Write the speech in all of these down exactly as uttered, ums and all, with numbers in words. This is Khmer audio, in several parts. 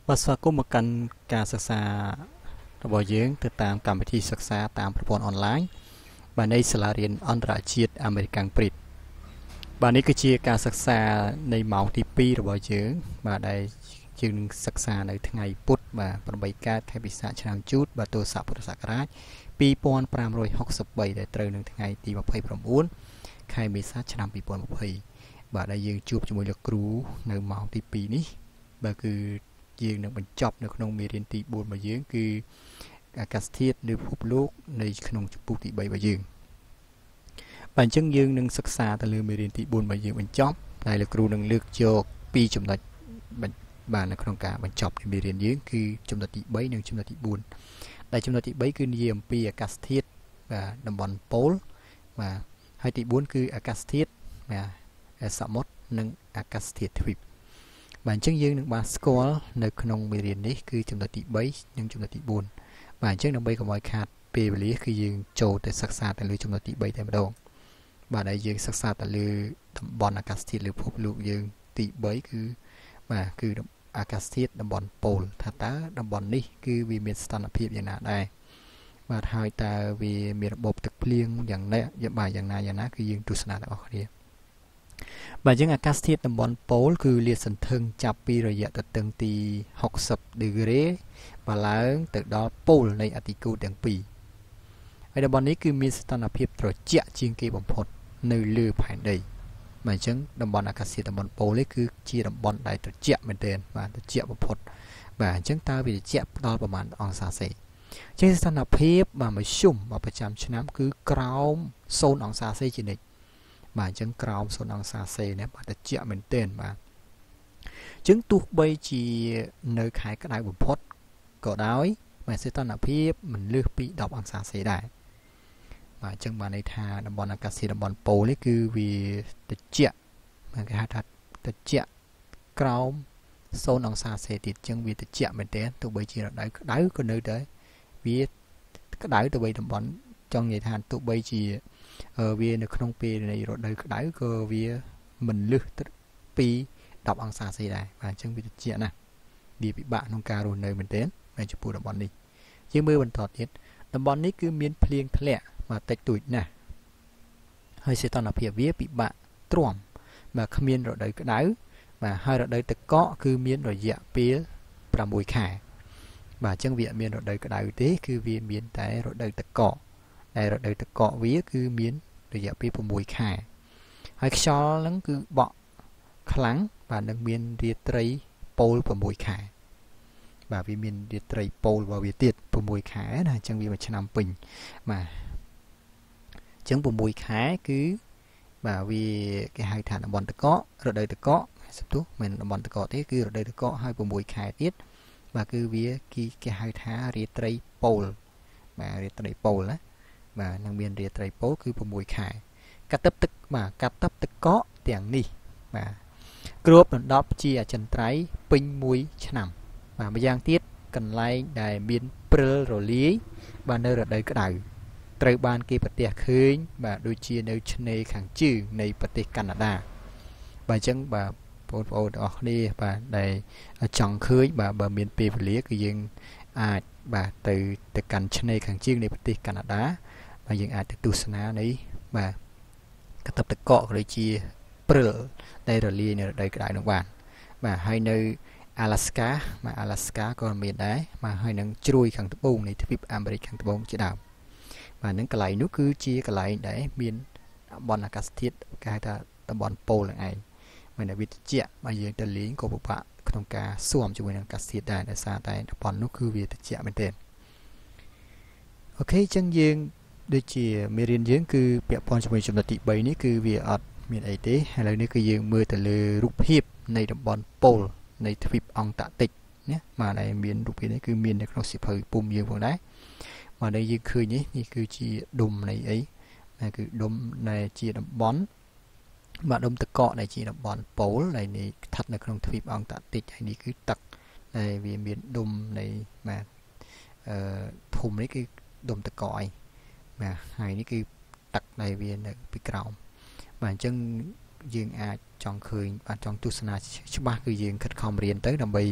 បាទស្វាគមន៍មកកាន់ការសិក្សារបស់យើងទៅតាមកម្មវិធីសិក្សាតាមប្រព័ន្ធអនឡាញបាទនៃសាលារៀនអន្តរជាតិអាមេរិកព្រិតបាទនេះគឺជាការសិក្សានៃម៉ោងទីពីររបស់យើងបាទដែលយើងនឹងសិក្សានៅថ្ងៃពុធបាទប្រាំបីកើតខែពិសាខឆ្នាំជូតបាទទសពុទ្ធសករាជពីរពាន់ប្រាំរយហុកសិបបីដែលត្រូវនឹងថ្ងៃទីម្ភៃប្រាំបួនខែមេសាឆ្នាំពីរពាន់ម្ភៃបាទដែលយើងជួបជាមួយលោកគ្រូនៅម៉ោងទីពីរនេះបាទគឺយើងនឹងបញ្ចប់នៅក្នុងមេរៀនទីបួនរបស់យើងគឺអាកាសធាតុលើពិភពលោកនៅក្នុងជំពូកទីបីរបស់យើងបាទអញ្ចឹងយើងនឹងសិក្សាទៅលើមេរៀនទីបួនរបស់យើងបញ្ចប់ដែលលោកគ្រូនឹងលើកយកពីរចំណុចបាទនៅក្នុងការបញ្ចប់នៃមេរៀនយើងគឺចំណុចទីបីនិងចំណុចទីបួនដែលចំណុចទីបីគឺនិយាយអំពីអាកាសធាតុបាទតំបន់ប៉ូលបាទហើយទីបួនគឺអាកាសធាតុបាទសមុទ្រនិងអាកាសធាតុទ្វីបបាទអញ្ចឹងយើងនឹងបានស្គាល់នៅក្នុងមេរៀននេះគឺចំណុចទីបីនិងចំណុចទីបួនបាទអញ្ចឹងដើម្បីកុំឲ្យខាតពេលវេលាគឺយើងចូលទៅសិក្សាទៅលើចំណុចទីបីតែម្ដងបាទហើយយើងសិក្សាទៅលើតំបន់អាកាសធាតុលើពិភពលោកយើងទីបីគឺបាទគឺអាកាសធាតុតំបន់ប៉ូលថាតើតំបន់នេះគឺវាមានស្ថានភាពយ៉ាងណាដែរបាទហើយតើវាមានរបបទឹកភ្លៀងយ៉ាងណាបាទយ៉ាងណាយ៉ាងណាគឺយើងទស្សនាទាំងអស់គ្នាបាទយើងអាកាសធាតុតំបន់ប៉ូលគឺលាតសន្ធឹងចាប់ពីរយៈទទឹងទីហុកសិបដឺក្រេបាទឡើងទៅដល់ប៉ូលនៃអាទិគូទាំងពីរហើយតំបន់នេះគឺមានស្ថានភាពត្រជាក់ជាងគេបំផុតនៅលើផែនដីបាទអញ្ចឹងតំបន់អាកាសធាតុតំបន់ប៉ូលនេះគឺជាតំបន់ដែលត្រជាក់មែនទែនបាទត្រជាក់បំផុតបាទអញ្ចឹងតើវាត្រជាក់ដល់ប្រមាណអង្សាសេអញ្ចឹងស្ថានភាពបាទមធ្យមបាទប្រចាំឆ្នាំគឺក្រោមศูนย์អង្សាសេជានិច្ចបាទអញ្ចឹងក្រោមศูนย์អង្សាសេនេះបាទត្រជាក់មែនទែនបាទអញ្ចឹងទោះបីជានៅខែក្តៅបំផុតក៏ដោយបាទស្ថានភាពមិនលើសពីដប់អង្សាសេដែរបាទអញ្ចឹងបានន័យថាតំបន់អាកាសធាតុតំបន់ប៉ូលនេះគឺវាត្រជាក់បាទគេហៅថាត្រជាក់ក្រោមศูนย์អង្សាសេទៀតអញ្ចឹងវាត្រជាក់មែនទែនទោះបីជារដូវក្តៅក៏នៅតែវាក្តៅទៅបីតំបន់ចង់និយាយថាទោះបីជាវានៅក្នុងពេលនៃរដូវក្តៅក៏វាមិនលើសពីដប់អង្សាសេដែរបាទអញ្ចឹងវាត្រជាក់ណាស់វាពិបាកក្នុងការរស់នៅមែនទែននៅចំពោះតំបន់នេះយើងមើលបន្តទៀតតំបន់នេះគឺមានភ្លៀងធ្លាក់បាទតិចតួចណាស់ហើយសីតុណ្ហភាពវាពិបាកទ្រាំបាទគ្មានរដូវក្តៅបាទហើយរដូវទឹកកកគឺមានរយៈពេលប្រាំមួយខែបាទអញ្ចឹងវាអត់មានរដូវក្តៅទេគឺវាមានតែរដូវទឹកកកដែលរដូវទឹកកកវាគឺមានរយៈពេលប្រាំមួយខែហើយខ្យល់ហ្នឹងគឺបក់ខ្លាំងបាទនឹងមានរាត្រីប៉ូលប្រាំមួយខែបាទវាមានរាត្រីប៉ូលរបស់វាទៀតប្រាំមួយខែណាអញ្ចឹងវាមួយឆ្នាំពេញបាទអញ្ចឹងប្រាំមួយខែគឺបាទវាគេហៅថាតំបន់ទឹកកករដូវទឹកកកសំទោសមិនតំបន់ទឹកកកទេគឺរដូវទឹកកកហើយប្រាំមួយខែទៀតបាទគឺវាគេគេហៅថារាត្រីប៉ូលបាទរាត្រីប៉ូលណាបាទនឹងមានរាត្រីប៉ូលគឺប្រាំមួយខែកាត់ទឹកទឹកបាទកាត់ទឹកទឹកកកទាំងនេះបាទគ្របដណ្ដប់ជាអចិន្ត្រៃយ៍ពេញមួយឆ្នាំបាទម្យ៉ាងទៀតកន្លែងដែលមានព្រិលរលាយបាទនៅរដូវក្តៅត្រូវបានគេប្រទះឃើញបាទដូចជានៅឆ្នេរខាងជើងនៃប្រទេសកាណាដាបាទអញ្ចឹងបាទបងប្អូនទាំងអស់គ្នាបាទដែលចង់ឃើញបាទបើមានពេលវេលាគឺយើងអាចបាទទៅទៅកាន់ឆ្នេរខាងជើងនៃប្រទេសកាណាដាបាទយើងអាចទៅទស្សនានៃបាទកតុបតកកក៏ដូចជាព្រិលដែលរលាយនៅរដូវក្តៅនោះបានបាទហើយនៅអាឡាស្កាបាទអាឡាស្កាក៏មានដែរបាទហើយនឹងជ្រួយខាងត្បូងនៃទ្វីបអាមេរិកខាងត្បូងជាដើមបាទនឹងកន្លែងនោះគឺជាកន្លែងដែលមានតំបន់អាកាសធាតុគេហៅថាតំបន់ប៉ូលនឹងឯងមិនដែលវាត្រជាក់បើយើងទៅលេងក៏ពិបាកក្នុងការស៊ាំជាមួយនឹងអាកាសធាតុដែរដោយសារតែតំបន់នោះគឺវាត្រជាក់មែនទែនអូខេអញ្ចឹងយើងដូចជាមេរៀនយើងគឺពាក់ព័ន្ធជាមួយចំណុចទីបីនេះគឺវាអត់មានអីទេឥឡូវនេះគឺយើងមើលទៅលើរូបភាពនៃតំបន់ប៉ូលនៃទ្វីបអង់តាក់ទិកណាបាទដែលមានរូបភាពនេះគឺមាននៅក្នុងសៀវភៅពុំយើងផងដែរបាទដែលយើងឃើញនេះនេះគឺជាដុំនៃអីគឺដុំដែលជាតំបន់បាទដុំទឹកកកដែលជាតំបន់ប៉ូលដែលនេះស្ថិតនៅក្នុងទ្វីបអង់តាក់ទិកហើយនេះគឺទឹកដែលវាមានដុំនៃបាទអឺធំនេះគឺដុំទឹកកកឯងបាទហើយនេះគឺទឹកដែលវានៅពីក្រោមបាទអញ្ចឹងយើងអាចចង់ឃើញបាទចង់ទស្សនាច្បាស់គឺយើងខិតខំរៀនទៅដើម្បី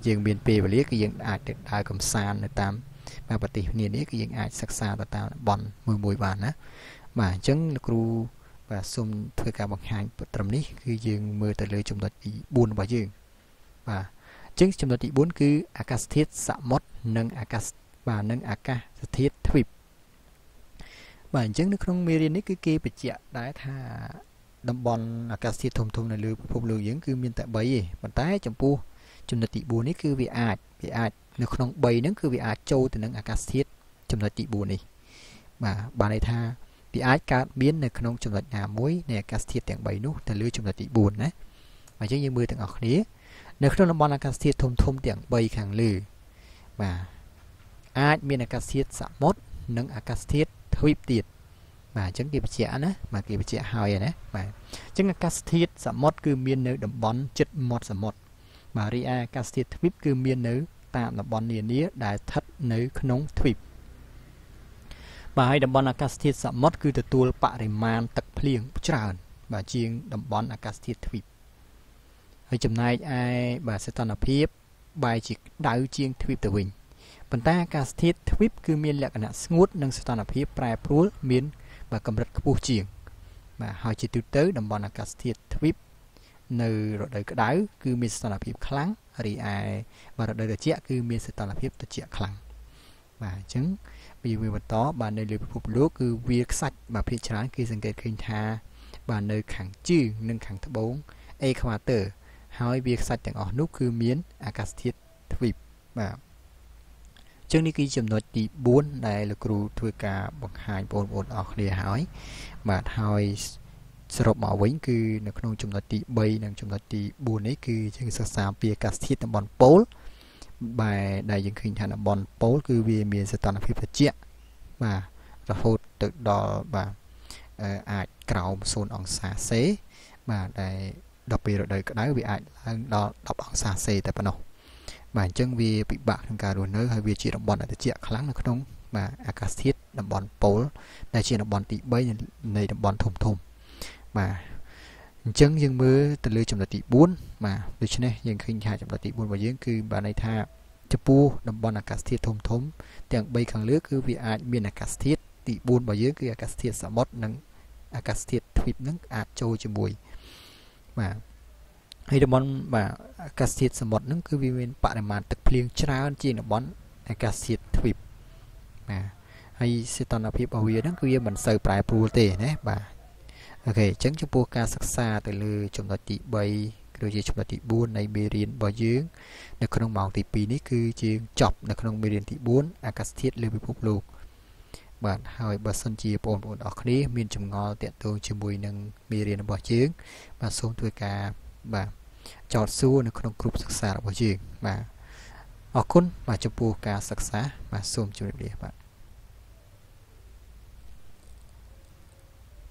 យើងមានពេលវេលាគឺយើងអាចទៅដើរកំសាន្តនៅតាមបាទប្រទេសនានាគឺយើងអាចសិក្សាទៅតាមតំបន់មួយមួយបានណាបាទអញ្ចឹងលោកគ្រូបាទសូមធ្វើការបង្ហាញត្រឹមនេះគឺយើងមើលទៅលើចំណុចទីបួនរបស់យើងបាទអញ្ចឹងចំណុចទីបួនគឺអាកាសធាតុសមុទ្រនិងអាកាសបាទនិងអាកាសធាតុទ្វីបបាទអញ្ចឹងនៅក្នុងមេរៀននេះគឺគេបញ្ជាក់ដែរថាតំបន់អាកាសធាតុធំធំនៅលើពិភពលោកយើងគឺមានតែបីទេប៉ុន្តែចំពោះចំណុចទីបួននេះគឺវាអាចវាអាចនៅក្នុងបីហ្នឹងគឺវាអាចចូលទៅនឹងអាកាសធាតុចំណុចទីបួននេះបាទបានន័យថាវាអាចកើតមាននៅក្នុងចំណុចណាមួយនៃអាកាសធាតុទាំងបីនោះទៅលើចំណុចទីបួនណាអញ្ចឹងយើងមើលទាំងអស់គ្នានៅក្នុងតំបន់អាកាសធាតុធំធំទាំងបីខាងលើបាទអាចមានអាកាសធាតុសមុទ្រនិងអាកាសធាតុទ្វីបទៀតបាទអញ្ចឹងគេបញ្ជាក់ណាបាទគេបញ្ជាក់ហើយណាបាទអញ្ចឹងអាកាសធាតុសមុទ្រគឺមាននៅតំបន់ជិតមាត់សមុទ្របាទរីឯអាកាសធាតុទ្វីបគឺមាននៅតាមតំបន់នានាដែលស្ថិតនៅក្នុងទ្វីបបាទហើយតំបន់អាកាសធាតុសមុទ្រគឺទទួលបរិមាណទឹកភ្លៀងច្រើនបាទជាងតំបន់អាកាសធាតុទ្វីបហើយចំណែកឯបាទសីតុណ្ហភាពបែរជាក្តៅជាងទ្វីបទៅវិញប៉ុន្តែអាកាសធាតុទ្វីបគឺមានលក្ខណៈស្ងួតនិងសីតុណ្ហភាពប្រែប្រួលមានបាទកម្រិតខ្ពស់ជាងបាទហើយជាទូទៅតំបន់អាកាសធាតុទ្វីបនៅរដូវក្តៅគឺមានសីតុណ្ហភាពខ្លាំងរីឯបាទរដូវត្រជាក់គឺមានសីតុណ្ហភាពត្រជាក់ខ្លាំងបាទអញ្ចឹងវាវាបន្តបាទនៅលើពិភពលោកគឺវាខ្សាច់បាទភាគច្រើនគេសង្កេតឃើញថាបាទនៅខាងជើងនិងខាងត្បូងអេក្វាទ័រហើយវាខ្សាច់ទាំងអស់នោះគឺមានអាកាសធាតុទ្វីបបាទអញ្ចឹងនេះគឺចំណុចទីបួនដែលលោកគ្រូធ្វើការបង្ហាញបងប្អូនអរគ្នាហើយបាទហើយសរុបមកវិញគឺនៅក្នុងចំណុចទីបីនិងចំណុចទីបួននេះគឺយើងសិក្សាពីអាកាសធាតុតំបន់ប៉ូលបែរដែលយើងឃើញថាតំបន់ប៉ូលគឺវាមានសីតុណ្ហភាពត្រជាក់បាទរហូតទៅដល់បាទអាចក្រោមศูนย์អង្សាសេបាទដែលដល់ពេលរដូវក្តៅវាអាចឡើងដល់ដប់អង្សាសេតែប៉ុណ្ណោះបាទអញ្ចឹងវាពិបាកក្នុងការរស់នៅហើយវាជាតំបន់ត្រជាក់ខ្លាំងនៅក្នុងបាទអាកាសធាតុតំបន់ប៉ូលដែលជាតំបន់ទីបីនៃតំបន់ធំធំបាទអញ្ចឹងយើងមើលទៅលើចំណុចទីបួនបាទដូច្នេះយើងឃើញថាចំណុចទីបួនរបស់យើងគឺបានន័យថាចំពោះតំបន់អាកាសធាតុធំធំទាំងបីខាងលើគឺវាអាចមានអាកាសធាតុទីបួនរបស់យើងគឺអាកាសធាតុសមុទ្រនិងអាកាសធាតុទ្វីបនឹងអាចចូលជាមួយបាទហើយតំបន់បាទអាកាសធាតុសមុទ្រហ្នឹងគឺវាមានបរិមាណទឹកភ្លៀងច្រើនជាងតំបន់អាកាសធាតុទ្វីបបាទហើយសីតុណ្ហភាពរបស់វាហ្នឹងគឺវាមិនសូវប្រែប្រួលទេណាបាទអូខេអញ្ចឹងចំពោះការសិក្សាទៅលើចំណុចទីបីឬជាចំណុចទីបួននៃមេរៀនរបស់យើងនៅក្នុងម៉ោងទីពីរនេះគឺជាចប់នៅក្នុងមេរៀនទីបួនអាកាសធាតុលើពិភពលោកបាទហើយបើសិនជាបងប្អូនអរគ្នាមានចម្ងល់ទាក់ទងជាមួយនឹងមេរៀនរបស់យើងបាទសូមធ្វើការបាទចោទសួរនៅក្នុងក្រុមសិក្សារបស់យើងបាទអរគុណបាទចំពោះការសិក្សាបាទសូមជម្រាបលាបាទ